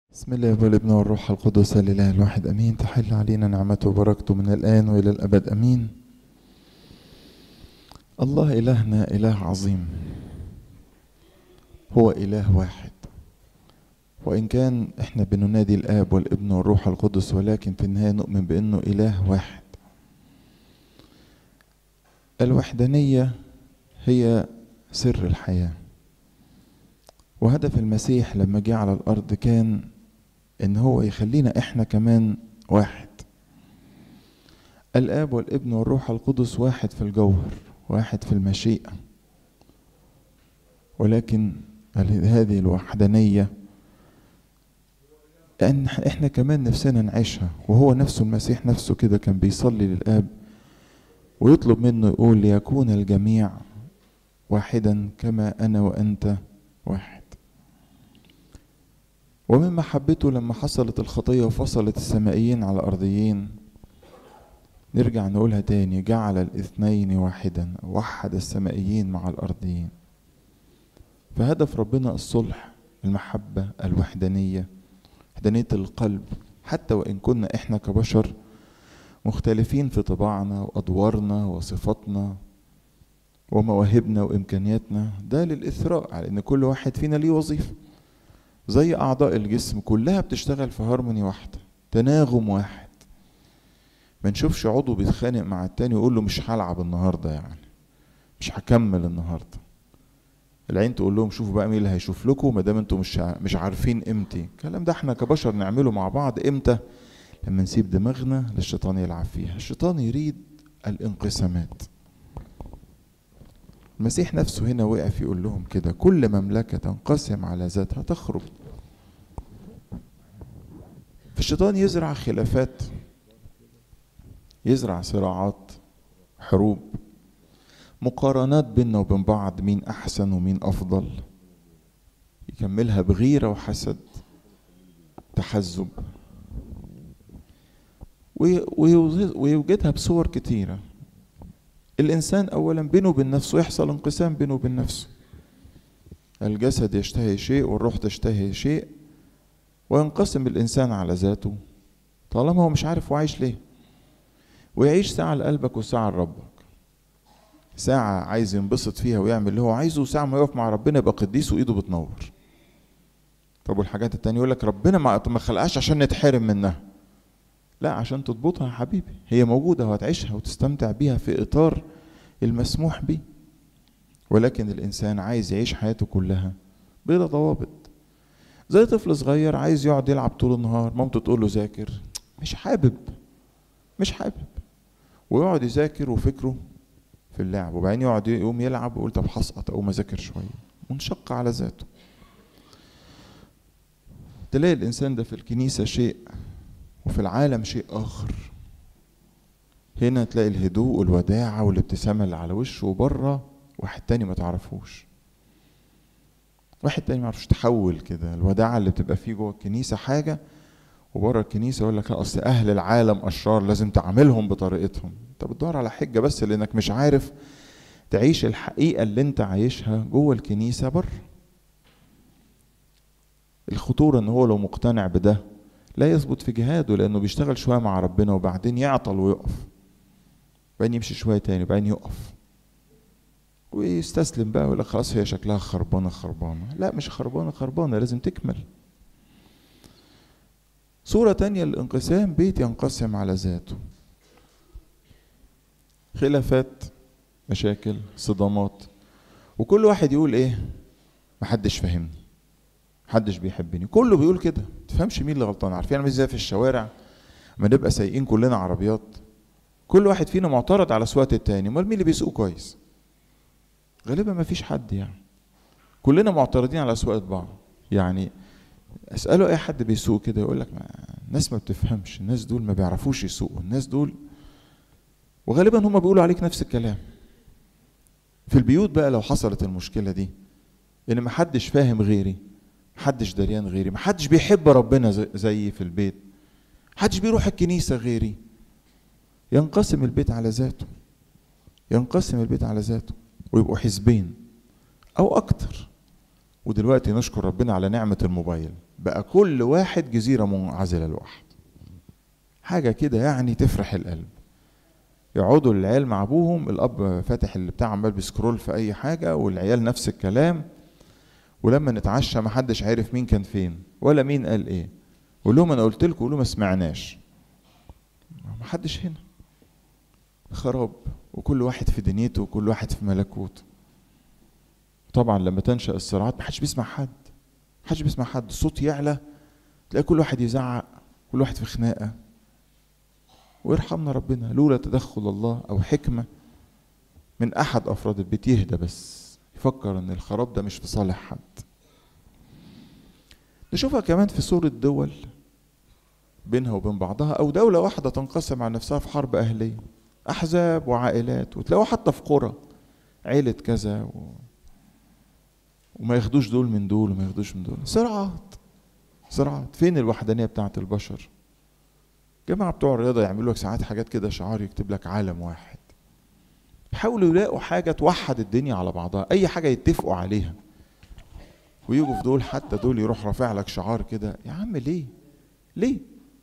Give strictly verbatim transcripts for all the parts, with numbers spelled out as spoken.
بسم الله والابن والروح القدس الإله الواحد أمين. تحل علينا نعمته وبركته من الآن وإلى الأبد أمين. الله إلهنا إله عظيم، هو إله واحد، وإن كان إحنا بننادي الآب والابن والروح القدس، ولكن في النهاية نؤمن بأنه إله واحد. الوحدانية هي سر الحياة، وهدف المسيح لما جه على الأرض كان إن هو يخلينا إحنا كمان واحد. الآب والابن والروح القدس واحد في الجوهر، واحد في المشيئة، ولكن هذه الوحدانية أن إحنا كمان نفسنا نعيشها. وهو نفسه المسيح نفسه كده كان بيصلي للآب ويطلب منه يقول ليكون الجميع واحدا كما أنا وأنت واحد. ومن محبته لما حصلت الخطية وفصلت السمائيين على الأرضيين، نرجع نقولها تاني، جعل الاثنين واحدا، وحد السمائيين مع الأرضيين. فهدف ربنا الصلح، المحبة، الوحدانية، وحدانية القلب. حتى وإن كنا إحنا كبشر مختلفين في طباعنا وأدوارنا وصفاتنا ومواهبنا وإمكانياتنا، ده للإثراء على إن كل واحد فينا ليه وظيفة. زي أعضاء الجسم كلها بتشتغل في هارموني واحدة، تناغم واحد. ما نشوفش عضو بيتخانق مع التاني ويقول له مش هلعب النهاردة، يعني مش هكمل النهاردة. العين تقول لهم شوفوا بقى مين اللي هيشوف لكم ما دام انتوا مش مش عارفين قيمتي. الكلام ده احنا كبشر نعمله مع بعض امتى؟ لما نسيب دماغنا للشيطان يلعب فيها. الشيطان يريد الانقسامات. المسيح نفسه هنا وقف يقول لهم كده: كل مملكة تنقسم على ذاتها تخرب. فالشيطان يزرع خلافات، يزرع صراعات، حروب، مقارنات بيننا وبين بعض، مين أحسن ومين أفضل، يكملها بغيرة وحسد، تحزب، ويوجدها بصور كتيرة. الإنسان أولا بينه وبين نفسه يحصل انقسام بينه وبين نفسه. الجسد يشتهي شيء والروح تشتهي شيء، وينقسم الإنسان على ذاته طالما هو مش عارف هو عايش ليه. ويعيش ساعة لقلبك وساعة لربك، ساعة عايز ينبسط فيها ويعمل اللي هو عايزه، وساعة ما يقف مع ربنا يبقى قديس وإيده بتنور. طب والحاجات التانية يقول لك ربنا ما خلقهاش عشان نتحرم منها. لا، عشان تضبطها يا حبيبي، هي موجودة وهتعيشها وتستمتع بيها في إطار المسموح به. ولكن الإنسان عايز يعيش حياته كلها بلا ضوابط. زي طفل صغير عايز يقعد يلعب طول النهار، مامته تقول له ذاكر، مش حابب مش حابب ويقعد يذاكر وفكره في اللعب، وبعدين يقعد يقوم يلعب ويقول طب هسقط أقوم أذاكر شوية، منشق على ذاته. تلاقي الإنسان ده في الكنيسة شيء وفي العالم شيء آخر. هنا تلاقي الهدوء والوداعة والابتسامة اللي على وشه، وبره واحد تاني ما تعرفوش، واحد تاني ما يعرفش. تحول كده الوداعة اللي بتبقى فيه جوه الكنيسة حاجة، وبره الكنيسة يقول لك أصل أهل العالم أشرار لازم تعاملهم بطريقتهم. أنت بتدور على حجة بس لأنك مش عارف تعيش الحقيقة اللي أنت عايشها جوه الكنيسة بره. الخطورة إن هو لو مقتنع بده لا يثبت في جهاده، لأنه بيشتغل شوية مع ربنا وبعدين يعطل ويقف، وبعدين يمشي شوية تاني وبعدين يقف ويستسلم بقى ويقول لك خلاص هي شكلها خربانة خربانة. لا، مش خربانة خربانة، لازم تكمل. صورة تانية للانقسام، بيت ينقسم على ذاته، خلافات، مشاكل، صدامات، وكل واحد يقول ايه؟ محدش فاهمني، محدش بيحبني، كله بيقول كده، تفهمش مين اللي غلطان. عارفين عامل ازاي في الشوارع ما نبقى سايقين كلنا عربيات، كل واحد فينا معترض على سواقة التاني، امال مين اللي بيسوق كويس؟ غالبا ما فيش حد، يعني كلنا معترضين على سواقة بعض. يعني اسأله اي حد بيسوق كده يقول لك الناس ما بتفهمش، الناس دول ما بيعرفوش يسوقوا، الناس دول، وغالبا هم بيقولوا عليك نفس الكلام. في البيوت بقى لو حصلت المشكلة دي ان ما حدش فاهم غيري، محدش دريان غيري، محدش بيحب ربنا زي في البيت، محدش بيروح الكنيسة غيري، ينقسم البيت على ذاته، ينقسم البيت على ذاته ويبقوا حزبين او اكتر. ودلوقتي نشكر ربنا على نعمة الموبايل، بقى كل واحد جزيرة منعزلة لوحده. حاجة كده يعني تفرح القلب. يقعدوا العيال مع ابوهم، الاب فاتح اللي بتاع عمال بيسكرول في اي حاجة، والعيال نفس الكلام. ولما نتعشى محدش عارف مين كان فين ولا مين قال ايه. قول لهم انا قلت لكم، قولوا ما سمعناش. محدش هنا، خراب، وكل واحد في دنيته وكل واحد في ملكوته. طبعا لما تنشأ الصراعات محدش بيسمع حد، محدش بيسمع حد. الصوت يعلى تلاقي كل واحد يزعق، كل واحد في خناقة. ويرحمنا ربنا لولا تدخل الله او حكمة من احد افراد البيت يهدى بس يفكر ان الخراب ده مش في صالح حد. نشوفها كمان في صورة دول بينها وبين بعضها، او دولة واحدة تنقسم عن نفسها في حرب اهلية، احزاب وعائلات. وتلاقوا حتى في قرى عيلة كذا و... وما ياخدوش دول من دول وما ياخدوش من دول. صراعات صراعات. فين الوحدانية بتاعت البشر؟ جماعة بتوع الرياضة يعملوا لك ساعات حاجات كده شعار يكتب لك عالم واحد. يحاولوا يلاقوا حاجة توحد الدنيا على بعضها، أي حاجة يتفقوا عليها. ويجوا في دول حتى دول يروح رافع لك شعار كده. يا عم ليه؟ ليه؟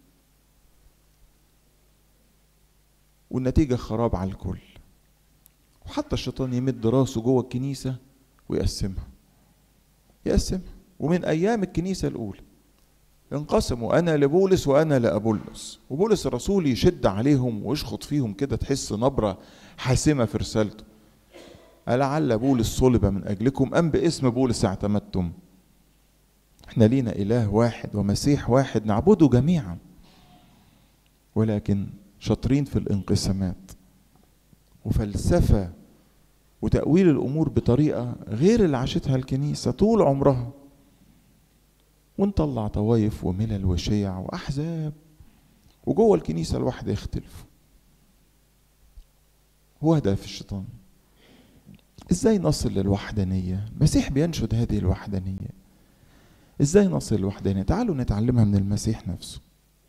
والنتيجة خراب على الكل. وحتى الشيطان يمد راسه جوه الكنيسة ويقسمها يقسمها. ومن أيام الكنيسة الأولى انقسموا، أنا لبولس وأنا لأبولس. وبولس الرسول يشد عليهم ويشخط فيهم كده، تحس نبرة حاسمة في رسالته. ألعل بولس صلب من أجلكم أم باسم بولس اعتمدتم؟ احنا لينا إله واحد ومسيح واحد نعبده جميعا، ولكن شاطرين في الانقسامات وفلسفة وتأويل الأمور بطريقة غير اللي عاشتها الكنيسة طول عمرها. ونطلع طوايف وملل وشيع وأحزاب، وجوه الكنيسة الواحدة يختلفوا. هو هدف الشيطان. ازاي نصل للوحدانية؟ المسيح بينشد هذه الوحدانية. ازاي نصل للوحدانية؟ تعالوا نتعلمها من المسيح نفسه.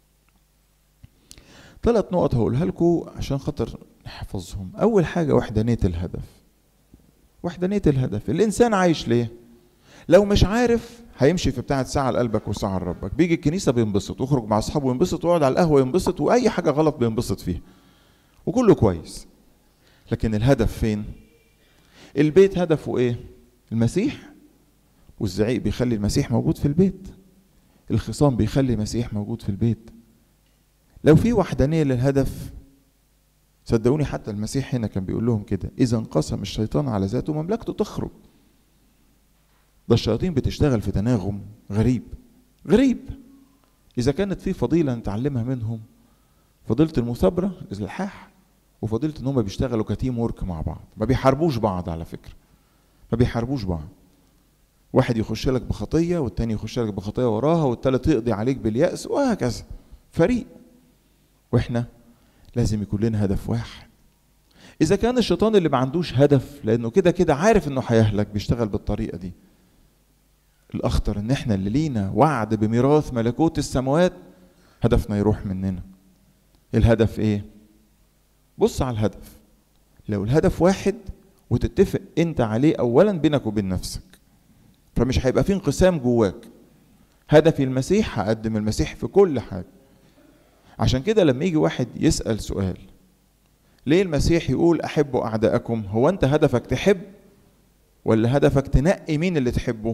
ثلاث نقط هقولها لكم عشان خاطر نحفظهم. أول حاجة وحدانية الهدف. وحدانية الهدف. الإنسان عايش ليه؟ لو مش عارف هيمشي في بتاعة ساعة لقلبك وساعة لربك. بيجي الكنيسة بينبسط، ويخرج مع أصحابه ينبسط، ويقعد على القهوة ينبسط، وأي حاجة غلط بينبسط فيها، وكله كويس. لكن الهدف فين؟ البيت هدفه إيه؟ المسيح. والزعيق بيخلي المسيح موجود في البيت، الخصام بيخلي المسيح موجود في البيت. لو في وحدانية للهدف، صدقوني حتى المسيح هنا كان بيقول لهم كده: إذا انقسم الشيطان على ذاته مملكته تخرج. ده الشياطين بتشتغل في تناغم غريب غريب. إذا كانت في فضيلة نتعلمها منهم، فضيلة المثابرة الإلحاح، وفضيلة إن هم بيشتغلوا كتيم ورك مع بعض، ما بيحاربوش بعض. على فكرة ما بيحاربوش بعض. واحد يخش لك بخطية والتاني يخش لك بخطية وراها، والتالت يقضي عليك باليأس، وهكذا. فريق. واحنا لازم يكون لنا هدف واحد. إذا كان الشيطان اللي ما عندوش هدف، لأنه كده كده عارف إنه هيهلك، بيشتغل بالطريقة دي. الأخطر إن إحنا اللي لينا وعد بميراث ملكوت السماوات هدفنا يروح مننا. الهدف إيه؟ بص على الهدف. لو الهدف واحد وتتفق أنت عليه أولا بينك وبين نفسك، فمش هيبقى فيه انقسام جواك. هدفي المسيح، هقدم المسيح في كل حاجة. عشان كده لما يجي واحد يسأل سؤال: ليه المسيح يقول أحبوا أعداءكم؟ هو أنت هدفك تحب ولا هدفك تنقي مين اللي تحبه؟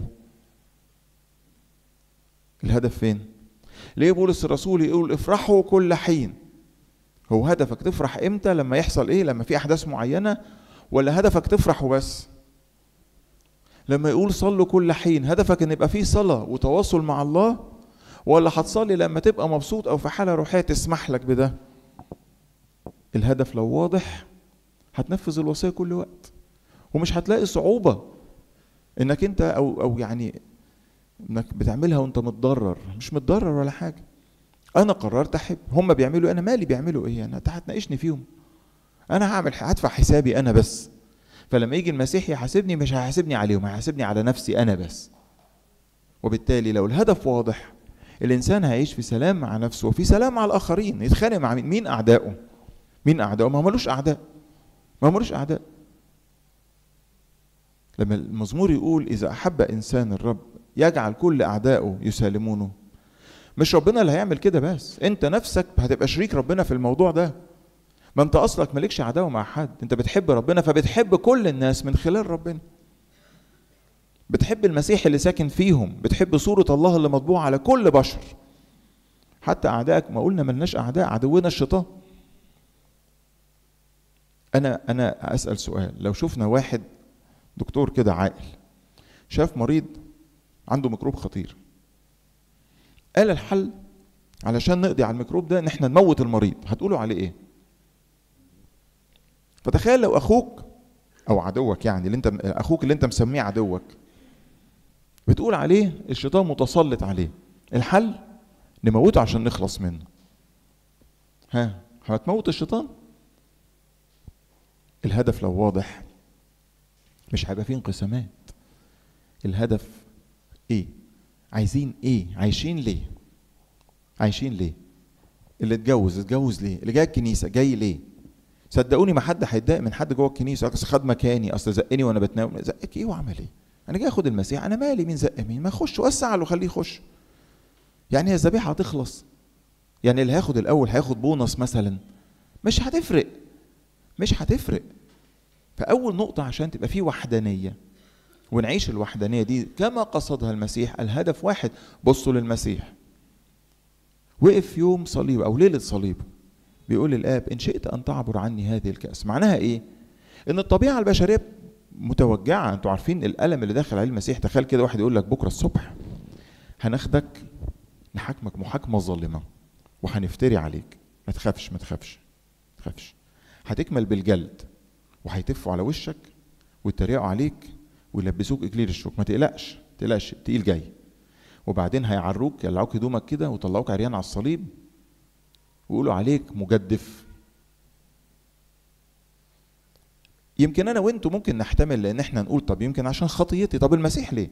الهدف فين؟ ليه بولس الرسول يقول افرحوا كل حين؟ هو هدفك تفرح امتى؟ لما يحصل ايه؟ لما في احداث معينة؟ ولا هدفك تفرح وبس؟ لما يقول صلوا كل حين، هدفك ان يبقى فيه صلاة وتواصل مع الله، ولا هتصلي لما تبقى مبسوط او في حالة روحية تسمح لك بده؟ الهدف لو واضح هتنفذ الوصية كل وقت، ومش هتلاقي صعوبة انك انت او او يعني انك بتعملها وانت متضرر. مش متضرر ولا حاجة. انا قررت احب. هم بيعملوا، انا مالي بيعملوا ايه؟ انا هتناقشني فيهم؟ انا هعمل هدفع حسابي انا بس. فلما يجي المسيح يحاسبني مش هيحاسبني عليهم، هيحاسبني على نفسي انا بس. وبالتالي لو الهدف واضح، الانسان هيعيش في سلام مع نفسه وفي سلام مع الاخرين. يتخانق مع مين؟ مين اعدائه؟ مين اعدائه؟ ما ملوش اعداء، ما ملوش اعداء. لما المزمور يقول اذا احب انسان الرب يجعل كل اعدائه يسالمونه. مش ربنا اللي هيعمل كده، بس انت نفسك هتبقى شريك ربنا في الموضوع ده. ما انت اصلك مالكش عداوه مع حد، انت بتحب ربنا فبتحب كل الناس من خلال ربنا. بتحب المسيح اللي ساكن فيهم، بتحب صورة الله اللي مطبوعة على كل بشر. حتى اعدائك، ما قلنا ملناش اعداء، عدونا الشيطان. انا انا اسال سؤال، لو شفنا واحد دكتور كده عاقل شاف مريض عنده ميكروب خطير، قال الحل علشان نقضي على الميكروب ده ان احنا نموت المريض، هتقولوا عليه ايه؟ فتخيل لو اخوك او عدوك، يعني اللي انت اخوك اللي انت مسميه عدوك، بتقول عليه الشيطان متسلط عليه، الحل نموته عشان نخلص منه. ها، هتموت الشيطان؟ الهدف لو واضح مش هيبقى فيه انقسامات. الهدف ايه؟ عايزين ايه؟ عايشين ليه؟ عايشين ليه؟ اللي اتجوز اتجوز ليه؟ اللي جاي الكنيسه جاي ليه؟ صدقوني ما حد هيتضايق من حد جوه الكنيسه، اصل خد مكاني، اصل زقني وانا بتناول. زقك ايه وعمل ايه؟ انا جاي اخد المسيح، انا مالي مين زق مين؟ ما اخش وسع له خليه يخش. يعني هي الذبيحه هتخلص؟ يعني اللي هياخد الاول هياخد بونص مثلا؟ مش هتفرق، مش هتفرق. فاول نقطه عشان تبقى فيه وحدانيه ونعيش الوحدانيه دي كما قصدها المسيح، الهدف واحد. بصوا للمسيح وقف يوم صليب او ليله صليبه بيقول للاب ان شئت ان تعبر عني هذه الكأس. معناها ايه؟ ان الطبيعه البشريه متوجعه. انتوا عارفين الالم اللي داخل عليه المسيح. تخيل كده واحد يقول لك بكره الصبح هناخدك نحاكمك محاكمه ظالمه وهنفتري عليك، ما تخافش ما تخافش ما تخافش، هتكمل بالجلد وهيتفوا على وشك ويتريقوا عليك ويلبسوك اكليل الشوك، ما تقلقش ما تقلقش، التقيل جاي. وبعدين هيعروك يقلعوك هدومك كده ويطلعوك عريان على الصليب ويقولوا عليك مجدف. يمكن انا وانتوا ممكن نحتمل لان احنا نقول طب يمكن عشان خطيتي، طب المسيح ليه؟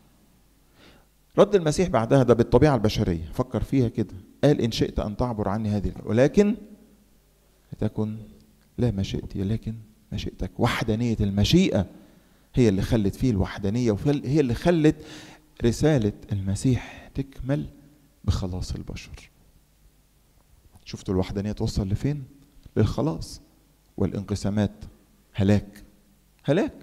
رد المسيح بعدها ده بالطبيعه البشريه، فكر فيها كده، قال ان شئت ان تعبر عني هذه ولكن تكن لا مشيئتي لكن مشيئتك. وحدانيه المشيئه هي اللي خلت فيه الوحدانيه، وهي اللي خلت رساله المسيح تكمل بخلاص البشر. شفتوا الوحدانيه توصل لفين؟ للخلاص. والانقسامات هلاك هلاك.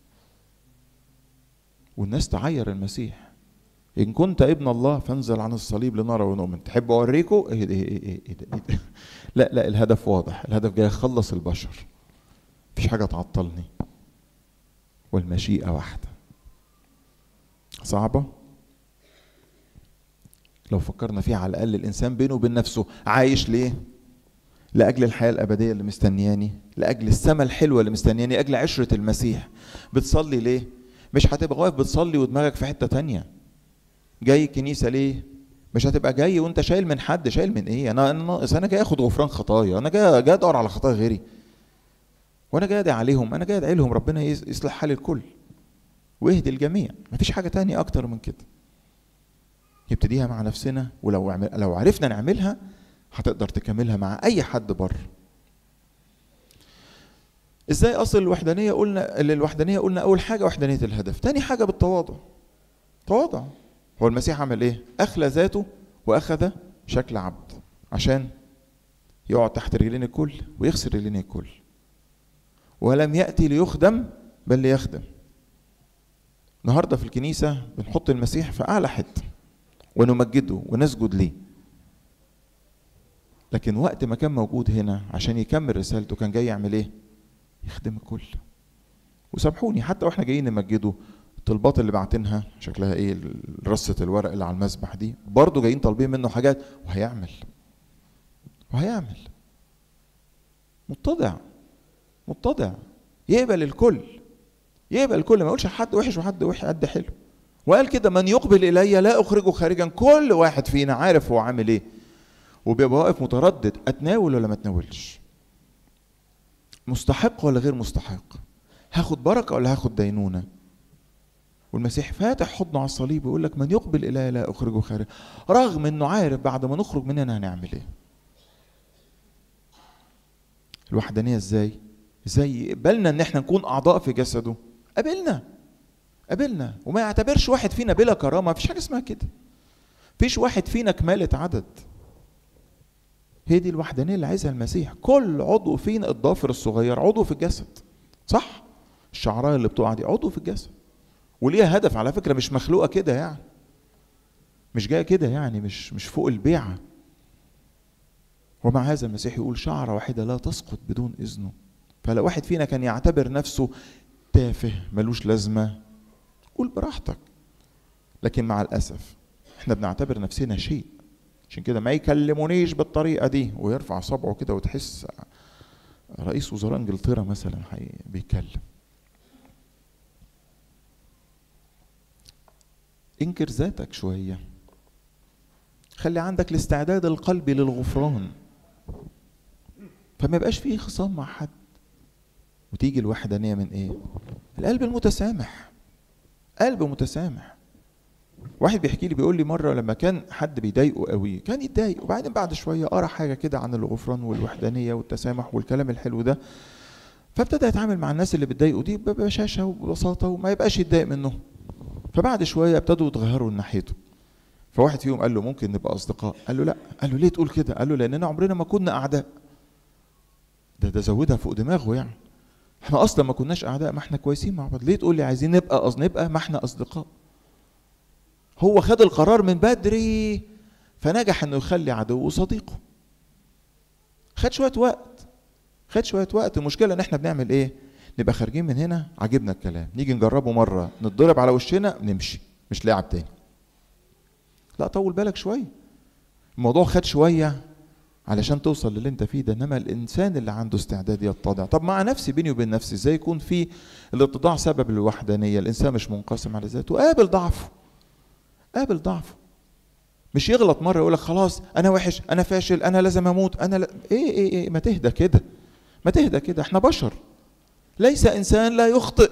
والناس تعير المسيح، ان كنت ابن الله فانزل عن الصليب لنرى ونؤمن. تحب اوريكم ايه ده ايه ايه ايه ده ايه ده؟ لا لا، الهدف واضح، الهدف جاي يخلص البشر، مفيش حاجه تعطلني. والمشيئه واحده. صعبه؟ لو فكرنا فيها على الاقل الانسان بينه وبين نفسه عايش ليه؟ لاجل الحياه الابديه اللي مستنياني، لاجل السماء الحلوه اللي مستنياني، اجل عشره المسيح. بتصلي ليه؟ مش هتبقى واقف بتصلي ودماغك في حته تانية. جاي الكنيسه ليه؟ مش هتبقى جاي وانت شايل من حد. شايل من ايه؟ انا انا انا جاي اخد غفران خطايا، انا جاي جاي ادور على خطايا غيري، وانا جاي ادعي عليهم، انا جاي ادعي لهم ربنا يصلح حال الكل ويهدي الجميع. مفيش حاجه تانية اكتر من كده. نبتديها مع نفسنا، ولو عمل لو عرفنا نعملها هتقدر تكملها مع اي حد بره. ازاي اصل الوحدانيه؟ قلنا الوحدانيه قلنا اول حاجه وحدانيه الهدف، تاني حاجه بالتواضع. تواضع. هو المسيح عمل ايه؟ اخلى ذاته واخذ شكل عبد عشان يقعد تحت رجلين الكل ويغسل رجلين الكل. ولم ياتي ليخدم بل ليخدم. النهارده في الكنيسه بنحط المسيح في اعلى حته ونمجده ونسجد ليه، لكن وقت ما كان موجود هنا عشان يكمل رسالته كان جاي يعمل ايه؟ يخدم الكل. وسامحوني حتى واحنا جايين نمجده، الطلبات اللي بعتينها شكلها ايه؟ رصة الورق اللي على المسبح دي برضه جايين طالبين منه حاجات، وهيعمل وهيعمل متضع متضع، يقبل الكل، يقبل الكل، ما يقولش حد وحش وحد وحش قد حلو. وقال كده من يقبل الي لا اخرجه خارجا. كل واحد فينا عارف هو عامل ايه، وبيبقى واقف متردد، اتناول ولا ما اتناولش، مستحق ولا غير مستحق، هاخد بركه ولا هاخد دينونه. والمسيح فاتح حضنه على الصليب ويقول لك من يقبل الي لا اخرجه خارجا، رغم انه عارف بعد ما نخرج مننا هنعمل ايه. الوحدانيه ازاي؟ ازاي يقبلنا ان احنا نكون اعضاء في جسده؟ قابلنا قابلنا، وما يعتبرش واحد فينا بلا كرامة. مفيش حاجة اسمها كده. مفيش واحد فينا كمالة عدد. هي دي الوحدانية اللي عايزها المسيح. كل عضو فينا، الضافر الصغير عضو في الجسد، صح؟ الشعرايه اللي بتقع دي عضو في الجسد، وليها هدف على فكرة، مش مخلوقة كده يعني، مش جاية كده يعني، مش مش فوق البيعة. ومع هذا المسيح يقول شعرة واحدة لا تسقط بدون إذنه. فلو واحد فينا كان يعتبر نفسه تافه ملوش لازمة، قول براحتك. لكن مع الأسف احنا بنعتبر نفسنا شيء، عشان كده ما يكلمونيش بالطريقة دي، ويرفع صبعه كده وتحس رئيس وزراء انجلترا مثلا بيتكلم. انكر ذاتك شوية، خلي عندك الاستعداد القلبي للغفران، فما يبقاش فيه خصام مع حد. وتيجي الوحدانية من ايه؟ القلب المتسامح، قلب متسامح. واحد بيحكي لي بيقول لي مرة لما كان حد بيضايقه قوي، كان يتضايق وبعدين بعد شوية قرأ حاجة كده عن الغفران والوحدانية والتسامح والكلام الحلو ده، فابتدى يتعامل مع الناس اللي بتضايقه دي ببشاشة وببساطة وما يبقاش يتضايق منه. فبعد شوية ابتدوا يتغيروا ناحيته. فواحد فيهم قال له ممكن نبقى أصدقاء؟ قال له لا. قال له ليه تقول كده؟ قال له لأننا عمرنا ما كنا أعداء. ده ده زودها فوق دماغه يعني. احنا أصلا ما كناش أعداء، ما احنا كويسين مع بعض. ليه تقول لي عايزين نبقى أص نبقى ما احنا أصدقاء؟ هو خد القرار من بدري، فنجح انه يخلي عدوه صديقه. خد شوية وقت، خد شوية وقت. المشكلة ان احنا بنعمل ايه؟ نبقى خارجين من هنا عجبنا الكلام، نيجي نجربه مرة نتضرب على وشنا نمشي، مش لاعب تاني. لا، طول بالك شوية. الموضوع خد شوية علشان توصل للي انت فيه ده. انما الانسان اللي عنده استعداد يتضع، طب مع نفسي بيني وبين نفسي ازاي يكون في الاتضاع سبب الوحدانية؟ الانسان مش منقسم على ذاته، قابل ضعفه، قابل ضعفه. مش يغلط مرة يقولك خلاص أنا وحش، أنا فاشل، أنا لازم أموت، أنا لا. إيه إيه إيه ما تهدى كده، ما تهدى كده. إحنا بشر، ليس إنسان لا يخطئ،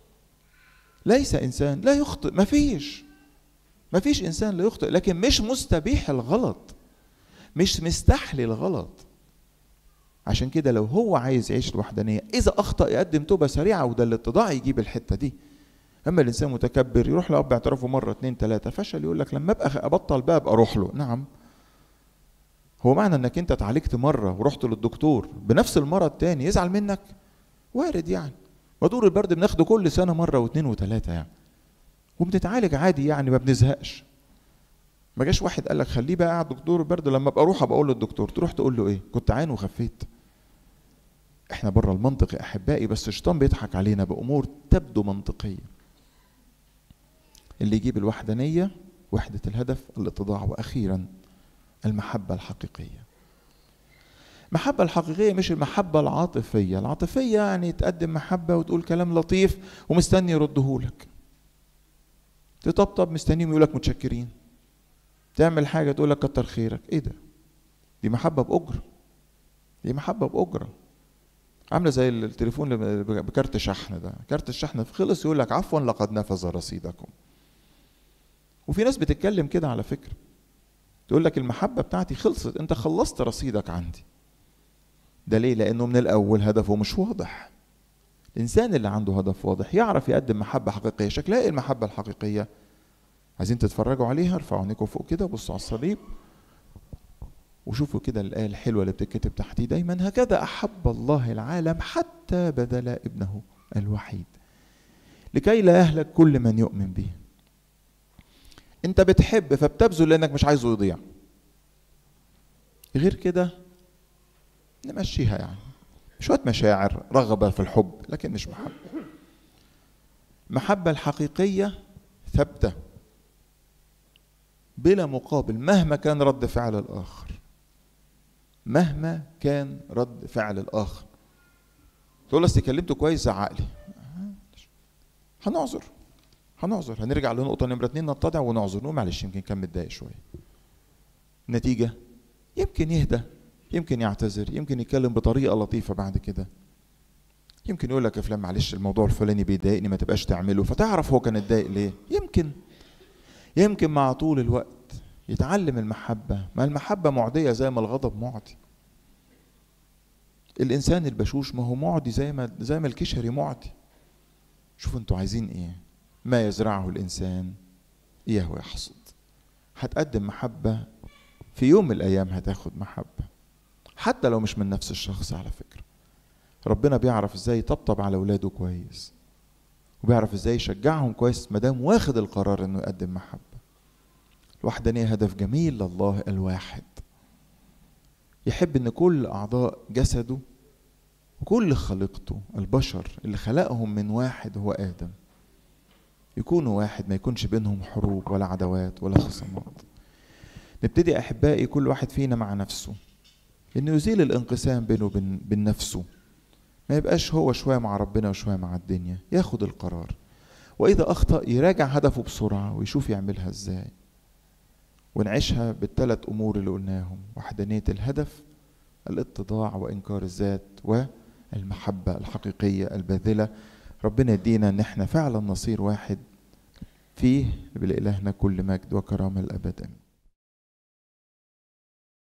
ليس إنسان لا يخطئ. ما فيش ما فيش إنسان لا يخطئ، لكن مش مستبيح الغلط، مش مستحلي الغلط. عشان كده لو هو عايز يعيش الوحدانية، إذا أخطأ يقدم توبة سريعة، وده الاتضاع يجيب الحتة دي. اما الانسان متكبر يروح لاب اعترافه مره اتنين تلاته فشل، يقول لك لما ابقى ابطل بقى ابقى اروح له. نعم، هو معنى انك انت اتعالجت مره ورحت للدكتور بنفس المرض تاني يزعل منك؟ وارد يعني. ودور البرد بناخده كل سنه مره واثنين وثلاثه يعني، وبنتعالج عادي يعني، ما بنزهقش. ما جاش واحد قال لك خليه بقى قاعد دكتور البرد، لما ابقى اروح ابقى اقول للدكتور. تروح تقول له ايه؟ كنت عين وخفيت. احنا بره المنطق يا احبائي، بس الشيطان بيضحك علينا بامور تبدو منطقيه. اللي يجيب الوحدانية وحدة الهدف، الاتضاع، وأخيرا المحبة الحقيقية. المحبة الحقيقية مش المحبة العاطفية. العاطفية يعني تقدم محبة وتقول كلام لطيف ومستني يردهولك، تطبطب مستنيهم يقولك متشكرين، تعمل حاجة تقولك كتر خيرك. ايه ده؟ دي محبة بأجرة، دي محبة بأجرة. عاملة زي التليفون اللي بكارت شحن ده، كارت الشحن خلص يقولك عفوا لقد نفذ رصيدكم. وفي ناس بتتكلم كده على فكرة، تقول لك المحبة بتاعتي خلصت، انت خلصت رصيدك عندي. ده ليه؟ لانه من الاول هدفه مش واضح. الانسان اللي عنده هدف واضح يعرف يقدم محبة حقيقية. شكلها ايه المحبة الحقيقية؟ عايزين تتفرجوا عليها؟ ارفعوا عينيكم فوق كده، بصوا على الصليب وشوفوا كده الآية الحلوة اللي بتتكتب تحتيه دايما: هكذا أحب الله العالم حتى بذل ابنه الوحيد لكي لا يهلك كل من يؤمن به. انت بتحب فبتبذل لانك مش عايزه يضيع. غير كده نمشيها يعني، شوية مشاعر، رغبة في الحب، لكن مش محبة. المحبة الحقيقية ثابتة بلا مقابل مهما كان رد فعل الآخر، مهما كان رد فعل الآخر. تقول أصل كلمته كويس زعق لي، هنعذر هنعذر هنرجع لنقطة نمرة اتنين، نتضع ونعذر، نقول معلش يمكن كان متضايق شوية. النتيجة يمكن يهدى، يمكن يعتذر، يمكن يتكلم بطريقة لطيفة بعد كده، يمكن يقول لك يا فلان معلش الموضوع الفلاني بيضايقني ما تبقاش تعمله، فتعرف هو كان اتضايق ليه. يمكن يمكن مع طول الوقت يتعلم المحبة. ما المحبة معدية زي ما الغضب معدي. الإنسان البشوش ما هو معدي زي ما زي ما الكشري معدي. شوفوا انتوا عايزين ايه؟ ما يزرعه الإنسان إياه يحصد. هتقدم محبة، في يوم من الأيام هتاخد محبة، حتى لو مش من نفس الشخص. على فكرة ربنا بيعرف ازاي يطبطب على ولاده كويس، وبيعرف ازاي يشجعهم كويس مادام واخد القرار انه يقدم محبة. الوحدانية هدف جميل لله الواحد، يحب ان كل اعضاء جسده وكل خليقته البشر اللي خلقهم من واحد هو آدم يكونوا واحد، ما يكونش بينهم حروب ولا عداوات ولا خصامات. نبتدي أحبائي كل واحد فينا مع نفسه، إنه يزيل الانقسام بينه وبين بين نفسه، ما يبقاش هو شوية مع ربنا وشوية مع الدنيا، ياخد القرار، وإذا أخطأ يراجع هدفه بسرعة ويشوف يعملها إزاي، ونعيشها بالثلاث أمور اللي قلناهم: وحدانية الهدف، الاتضاع وإنكار الذات، والمحبة الحقيقية الباذلة. ربنا يدينا إن احنا فعلا نصير واحد فيه، لإلهنا كل مجد وكرامة الأبد.